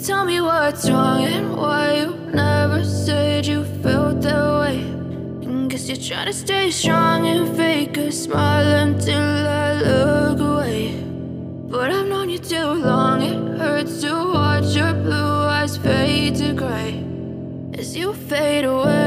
tell me what's wrong and why you never said you felt that way. And guess you're trying to stay strong and fake a smile until I look away. But I've known you too long, it hurts to watch your blue eyes fade to gray as you fade away.